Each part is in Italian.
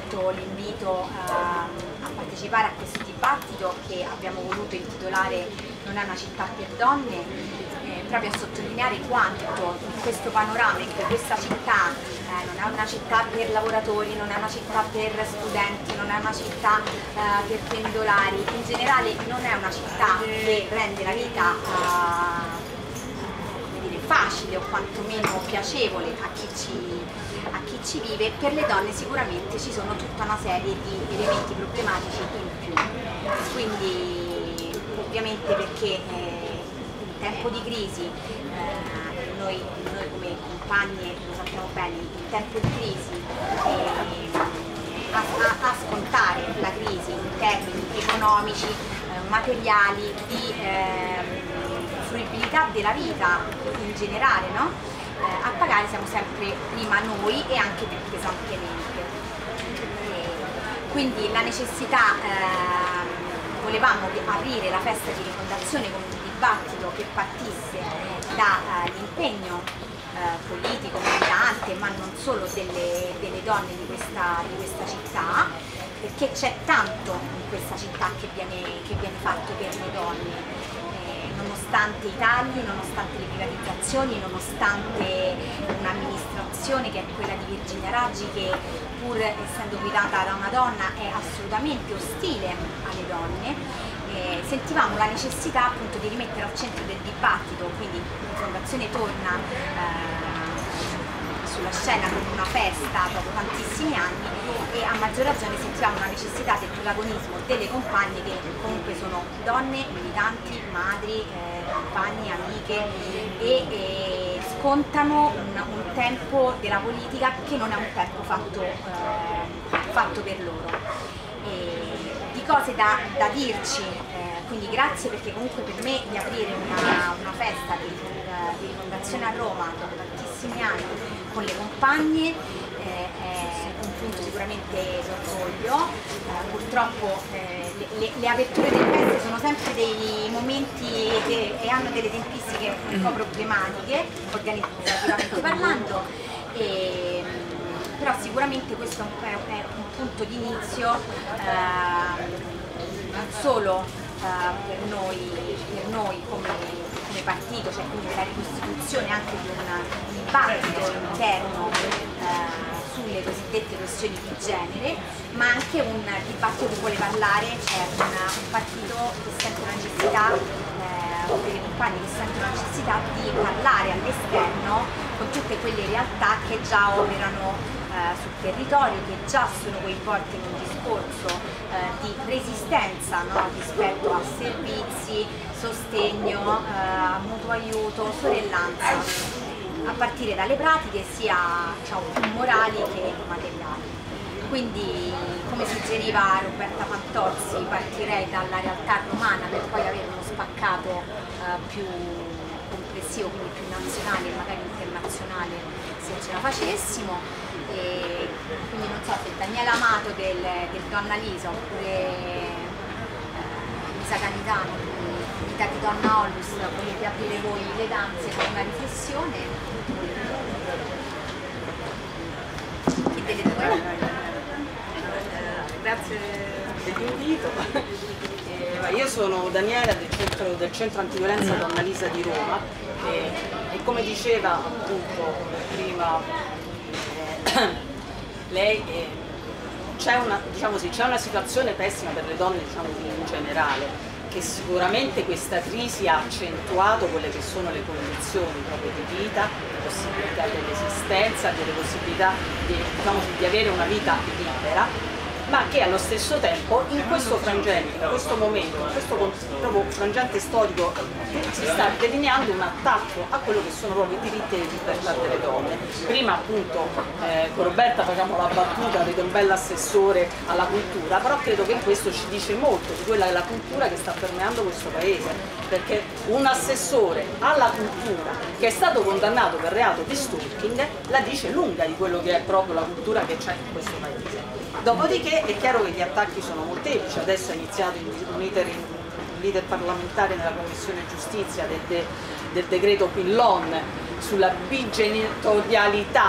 accolto l'invito a partecipare a questo dibattito che abbiamo voluto intitolare "Non è una città per donne", proprio a sottolineare quanto in questo panorama, in cui questa città non è una città per lavoratori, non è una città per studenti, non è una città per pendolari, in generale non è una città che rende la vita facile o quantomeno piacevole a chi ci vive. Per le donne sicuramente ci sono tutta una serie di elementi problematici in più, quindi ovviamente perché in tempo di crisi, noi come compagne lo sappiamo bene, in tempo di crisi a scontare la crisi in termini economici, materiali, di fruibilità della vita in generale, no? A pagare siamo sempre prima noi e anche più pesantemente. Quindi la necessità, volevamo aprire la festa di rifondazione con un dibattito che partisse dall'impegno politico, militante, ma non solo delle donne di questa città, perché c'è tanto in questa città che viene fatto per le donne. Nonostante i tagli, nonostante le privatizzazioni, nonostante un'amministrazione che è quella di Virginia Raggi, che pur essendo guidata da una donna è assolutamente ostile alle donne, sentivamo la necessità appunto di rimettere al centro del dibattito, quindi la Fondazione torna sulla scena con una festa dopo tantissimi anni, e a maggior ragione sentivamo la necessità del protagonismo delle compagne che comunque sono donne, militanti, madri, compagne, amiche, e scontano un tempo della politica che non è un tempo fatto per loro. Di cose da dirci, quindi grazie, perché comunque per me di aprire una festa di rifondazione a Roma dopo tantissimi anni con le compagne è un punto sicuramente d'orgoglio. Purtroppo le aperture delle feste sono sempre dei momenti e hanno delle tempistiche un po' problematiche organizzativamente parlando, però sicuramente questo è un punto di inizio non solo per noi come partito, cioè quindi la ricostituzione anche di un dibattito interno sulle cosiddette questioni di genere, ma anche un dibattito che vuole parlare, cioè un partito che sente la necessità, o delle compagne che sentono la necessità di parlare all'esterno con tutte quelle realtà che già operano sul territorio, che già sono coinvolte in un discorso di resistenza, no? Rispetto a servizi, sostegno, mutuo aiuto, sorellanza, a partire dalle pratiche sia più morali che materiali. Quindi, come suggeriva Roberta Fantozzi, partirei dalla realtà romana per poi avere uno spaccato più complessivo, quindi più nazionale e magari internazionale, se ce la facessimo. E quindi non so se Daniela Amato del Donna Lisa oppure Lisa Canitano, Vita di Donna Ollus, volete aprire voi le danze con una riflessione? Chi delle due? Grazie dell'invito. Io sono Daniela del centro antiviolenza Donna Lisa di Roma e come diceva appunto prima lei, c'è una situazione pessima per le donne in generale, che sicuramente questa crisi ha accentuato quelle che sono le condizioni proprio di vita, le possibilità dell'esistenza, delle possibilità di avere una vita libera, ma che allo stesso tempo in questo frangente, in questo momento, in questo proprio frangente storico si sta delineando un attacco a quello che sono proprio i diritti e le libertà delle donne. Prima appunto con Roberta facciamo la battuta, vedo un bell'assessore alla cultura, però credo che questo ci dice molto di quella che è la cultura che sta permeando questo paese, perché un assessore alla cultura che è stato condannato per reato di stalking la dice lunga di quello che è proprio la cultura che c'è in questo paese. Dopodiché è chiaro che gli attacchi sono molteplici, adesso è iniziato un iter parlamentare nella Commissione Giustizia del decreto Pillon sulla bigenitorialità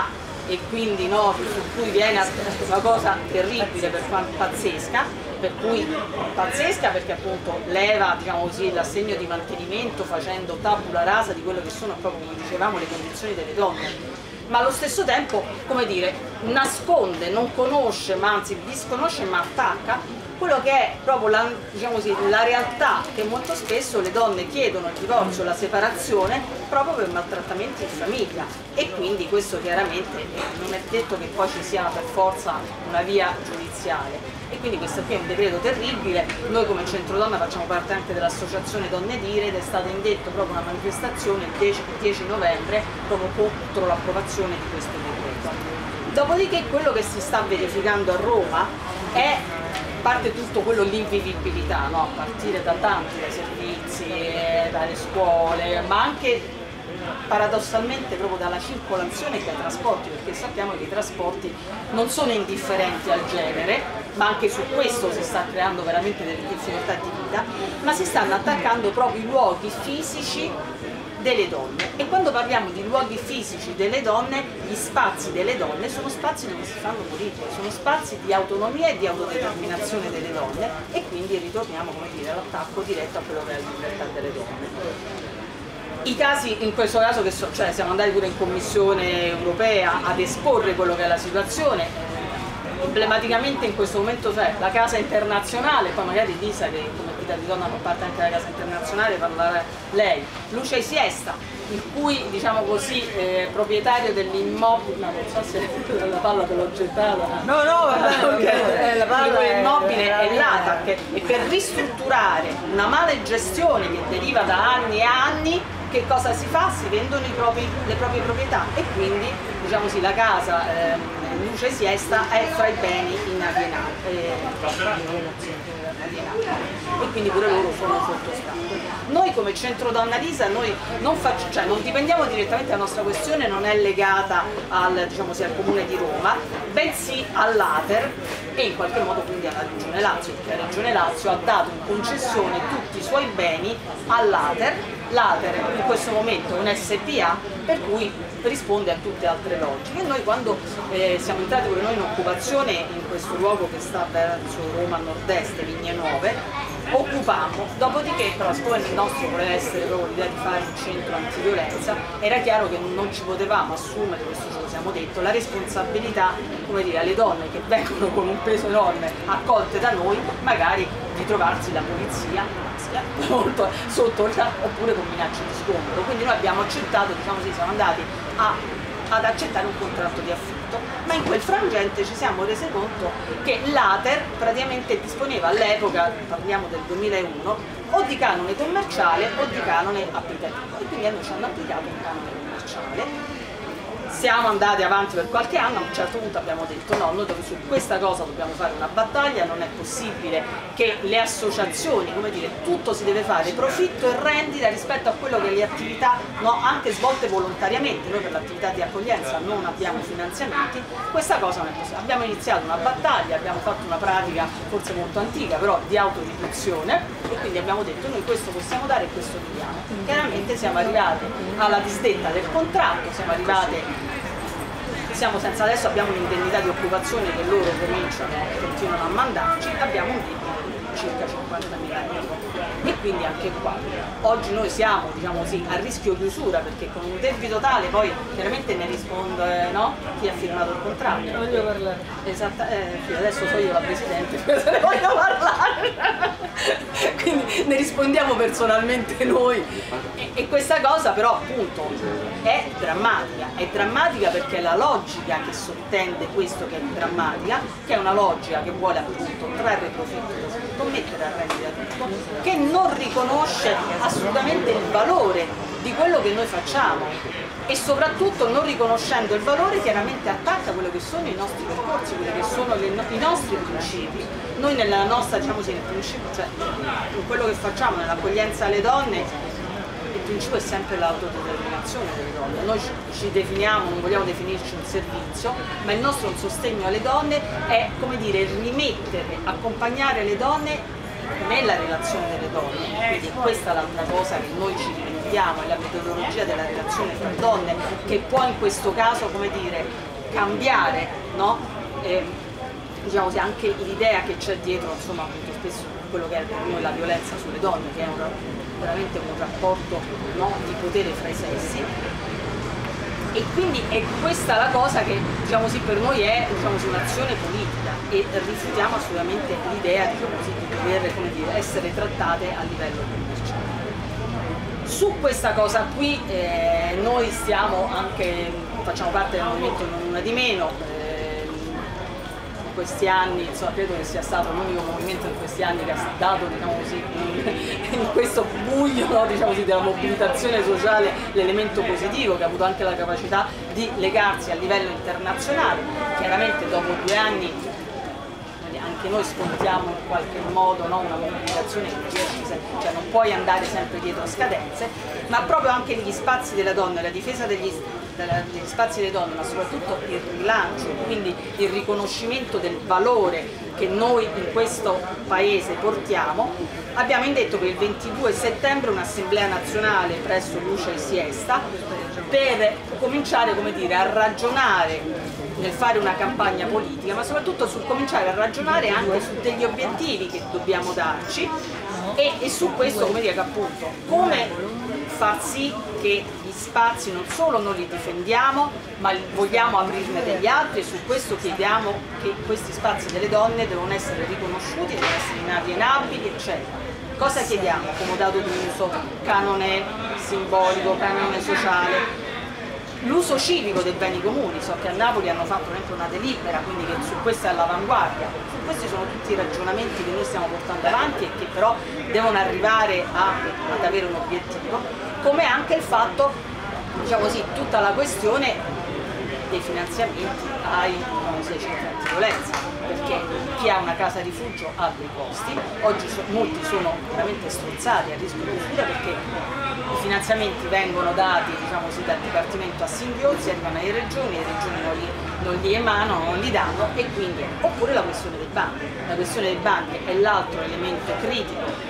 e quindi no, su cui viene una cosa terribile, per quanto pazzesca, per cui pazzesca perché appunto leva, diciamo così, l'assegno di mantenimento facendo tabula rasa di quello che sono proprio, come dicevamo, le condizioni delle donne, ma allo stesso tempo, come dire, nasconde, non conosce, ma anzi disconosce, ma attacca quello che è proprio la, diciamo così, la realtà, che molto spesso le donne chiedono il divorzio, la separazione proprio per maltrattamenti in famiglia, e quindi questo chiaramente non è detto che poi ci sia per forza una via giudiziale. E quindi questo qui è un decreto terribile. Noi come Centrodonna facciamo parte anche dell'associazione Donne Dire ed è stata indetta proprio una manifestazione il 10 novembre proprio contro l'approvazione di questo decreto. Dopodiché quello che si sta verificando a Roma è, a parte tutto quello, l'invivibilità, no? A partire da tanti, dai servizi, dalle scuole, ma anche paradossalmente proprio dalla circolazione e dai trasporti, perché sappiamo che i trasporti non sono indifferenti al genere, ma anche su questo si sta creando veramente delle difficoltà di vita, ma si stanno attaccando proprio i luoghi fisici delle donne. E quando parliamo di luoghi fisici delle donne, gli spazi delle donne sono spazi dove si fanno politica, sono spazi di autonomia e di autodeterminazione delle donne, e quindi ritorniamo, come dire, all'attacco diretto a quello che è la libertà delle donne. I casi in questo caso, cioè siamo andati pure in Commissione europea ad esporre quello che è la situazione, emblematicamente in questo momento c'è la Casa Internazionale, poi magari Lisa che come vita di donna fa parte anche della Casa Internazionale, parlerà lei, Luce Siesta, il cui, diciamo così, proprietario dell'immobile, no, non so se la palla te l'ho gettata, no, okay. La palla dell'immobile è l'ATAC, e per ristrutturare una male gestione che deriva da anni e anni, che cosa si fa? Si vendono le proprie proprietà, e quindi, diciamo così, la casa Luce Siesta è fra i beni inalienabili, e quindi pure loro sono sotto Stato. Noi come Centrodonna Lisa non dipendiamo direttamente, la nostra questione non è legata al, diciamo così, al Comune di Roma, bensì all'Ater e in qualche modo quindi alla Regione Lazio, perché la Regione Lazio ha dato in concessione tutti i suoi beni all'Ater. L'Ater in questo momento è un SPA, per cui risponde a tutte altre logiche. E noi quando siamo entrati pure noi in occupazione in questo luogo che sta verso Roma a nord-est, Vigne Nuove, occupammo, dopodiché però siccome il nostro voleva essere proprio l'idea di fare un centro antiviolenza, era chiaro che non ci potevamo assumere, questo ce lo siamo detto, la responsabilità, come dire, alle donne che vengono con un peso enorme accolte da noi, magari di trovarsi la polizia molto sotto il campo, oppure con minacce di sgombero. Quindi noi abbiamo accettato, diciamo così, siamo andati ad accettare un contratto di affitto, ma in quel frangente ci siamo resi conto che l'Ater praticamente disponeva all'epoca, parliamo del 2001, o di canone commerciale o di canone applicativo, e quindi a noi ci hanno applicato un canone commerciale. Siamo andati avanti per qualche anno, a un certo punto abbiamo detto no, noi su questa cosa dobbiamo fare una battaglia, non è possibile che le associazioni, come dire, tutto si deve fare profitto e rendita rispetto a quello che le attività, no, anche svolte volontariamente. Noi per l'attività di accoglienza non abbiamo finanziamenti, questa cosa non è possibile. Abbiamo iniziato una battaglia, abbiamo fatto una pratica forse molto antica, però di autoriduzione, e quindi abbiamo detto noi questo possiamo dare e questo diamo. Chiaramente siamo arrivati alla disdetta del contratto, siamo senza, adesso abbiamo un'indennità di occupazione che loro continuano a mandarci, abbiamo un debito di circa 50.000 euro, e quindi anche qua oggi noi siamo, diciamo così, a rischio chiusura, perché con un debito tale poi chiaramente ne risponde, no? Chi ha firmato il contratto. Voglio parlare. Esatto, adesso so io la Presidente, se ne voglio parlare, quindi ne rispondiamo personalmente noi, e questa cosa però appunto è drammatica perché è la logica che sottende questo che è drammatica, che è una logica che vuole appunto trarre profitto da tutto, mettere a rendita tutto, che non riconosce assolutamente il valore di quello che noi facciamo, e soprattutto non riconoscendo il valore chiaramente attacca quello che sono i nostri percorsi, quelli che sono i nostri principi. Noi nella nostra, diciamo così, nel principio, cioè in quello che facciamo nell'accoglienza alle donne, il principio è sempre l'autodeterminazione delle donne. Noi ci definiamo, non vogliamo definirci un servizio, ma il nostro un sostegno alle donne è, come dire, rimettere, accompagnare le donne nella relazione delle donne. Quindi questa è l'altra cosa che noi ci rivendichiamo, è la metodologia della relazione tra donne, che può in questo caso, come dire, cambiare, no? Diciamo così, anche l'idea che c'è dietro, insomma, molto spesso quello che è per noi la violenza sulle donne, che è veramente un rapporto, no, di potere fra i sessi. E quindi è questa la cosa che, diciamo così, per noi è, diciamo così, un'azione politica, e rifiutiamo assolutamente l'idea, diciamo così, di dover, come dire, essere trattate a livello commerciale. Su questa cosa qui noi stiamo anche, facciamo parte del movimento Non Una Di Meno. In questi anni, insomma, credo che sia stato l'unico movimento in questi anni che ha dato, diciamo così, in questo buio, no, diciamo così, della mobilitazione sociale, l'elemento positivo, che ha avuto anche la capacità di legarsi a livello internazionale. Chiaramente dopo 2 anni anche noi scontiamo in qualche modo, no, una mobilitazione che riesce, cioè non puoi andare sempre dietro a scadenze, ma proprio anche gli spazi della donna, la difesa degli spazi delle donne, ma soprattutto il rilancio, quindi il riconoscimento del valore che noi in questo paese portiamo. Abbiamo indetto per il 22 settembre un'assemblea nazionale presso Luce e Siesta per cominciare, come dire, a ragionare nel fare una campagna politica, ma soprattutto sul cominciare a ragionare anche su degli obiettivi che dobbiamo darci e su questo, come dire, che appunto come far sì che gli spazi non solo non li difendiamo, ma vogliamo aprirne degli altri, e su questo chiediamo che questi spazi delle donne devono essere riconosciuti, devono essere inalienabili, eccetera. Cosa chiediamo? Comodato d'uso, canone simbolico, canone sociale, l'uso civico dei beni comuni. So che a Napoli hanno fatto una delibera, quindi che su questo è all'avanguardia. Questi sono tutti i ragionamenti che noi stiamo portando avanti e che però devono arrivare ad avere un obiettivo, come anche il fatto, diciamo così, tutta la questione dei finanziamenti ai centri antiviolenza, perché chi ha una casa rifugio ha dei costi. Oggi molti sono veramente strozzati a rischio di chiusura perché i finanziamenti vengono dati, diciamo così, dal Dipartimento a singhiozzi, arrivano alle regioni, le regioni non li emanano, non li danno, e quindi, oppure la questione dei bandi. La questione dei bandi è l'altro elemento critico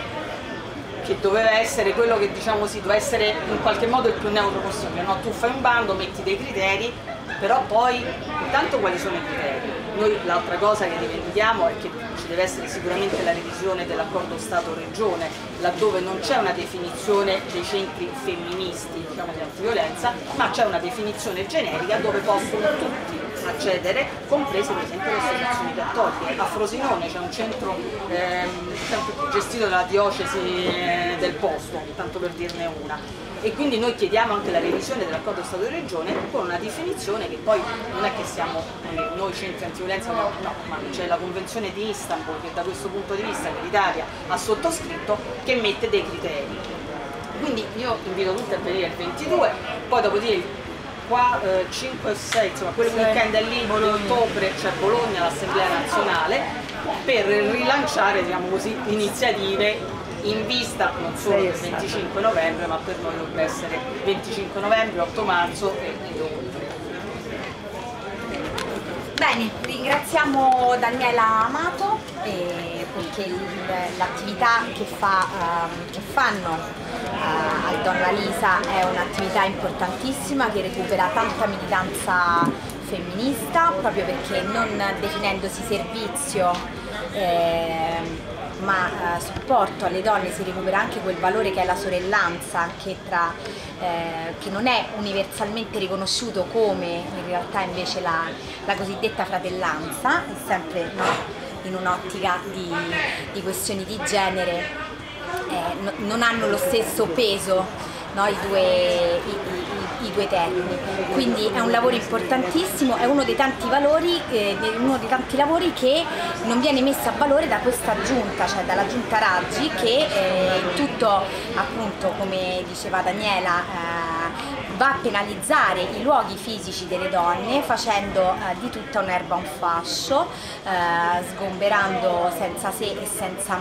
che doveva essere quello che, diciamo così, doveva essere in qualche modo il più neutro possibile, no? Tu fai un bando, metti dei criteri, però poi intanto quali sono i criteri? Noi l'altra cosa che rivendichiamo è che ci deve essere sicuramente la revisione dell'accordo Stato-Regione, laddove non c'è una definizione dei centri femministi, diciamo, di antiviolenza, ma c'è una definizione generica dove possono tutti accedere, comprese per esempio le associazioni cattoliche. A Frosinone c'è un centro gestito dalla diocesi del posto, tanto per dirne una. E quindi noi chiediamo anche la revisione dell'accordo Stato-Regione con una definizione che poi non è che siamo noi centri antiviolenza, no, ma c'è la Convenzione di Istanbul che da questo punto di vista che l'Italia ha sottoscritto, che mette dei criteri. Quindi io invito tutti a venire il 22, poi dopodiché qua 5 e 6, insomma quel weekend è lì di ottobre c'è Bologna, l'Assemblea Nazionale, per rilanciare, diciamo così, iniziative in vista non solo del 25 novembre, ma per noi dovrebbe essere 25 novembre, 8 marzo e dopo. Bene, ringraziamo Daniela Amato perché l'attività che fanno al Donna Lisa è un'attività importantissima che recupera tanta militanza femminista, proprio perché non definendosi servizio ma supporto alle donne si recupera anche quel valore che è la sorellanza, che non è universalmente riconosciuto come in realtà invece la cosiddetta fratellanza, sempre, no, in un'ottica di questioni di genere non hanno lo stesso peso, no, i due termini. Quindi è un lavoro importantissimo, è uno dei tanti lavori che non viene messo a valore da questa giunta, cioè dalla giunta Raggi, che tutto, appunto, come diceva Daniela, va a penalizzare i luoghi fisici delle donne facendo di tutta un'erba un fascio, sgomberando senza se e senza